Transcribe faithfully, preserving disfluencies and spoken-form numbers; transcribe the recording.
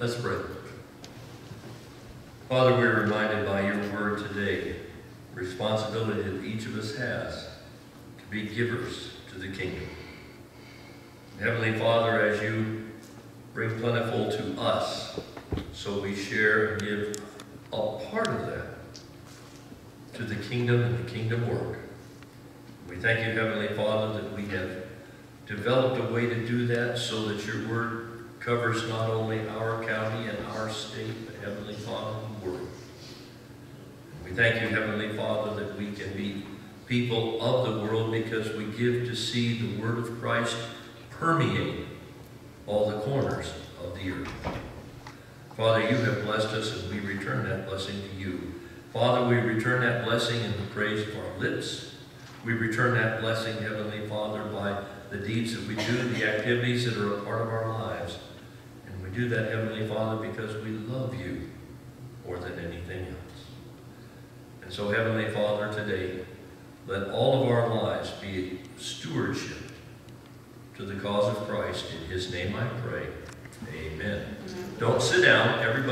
Let's pray. Father, we're reminded by your word today, the responsibility that each of us has to be givers to the kingdom. Heavenly Father, as you bring plentiful to us, so we share and give a part of that to the kingdom and the kingdom work. We thank you, Heavenly Father, that we have developed a way to do that so that your word covers not only our county and our state, but Heavenly Father, the world. We thank you, Heavenly Father, that we can be people of the world because we give to see the word of Christ permeate all the corners of the earth. Father, you have blessed us, and we return that blessing to you. Father, we return that blessing in the praise of our lips. We return that blessing, Heavenly Father, by the deeds that we do, the activities that are a part of our lives. And we do that, Heavenly Father, because we love you more than anything else. And so, Heavenly Father, today, let all of our lives be stewardship to the cause of Christ. In his name I pray. Amen. Don't sit down, everybody.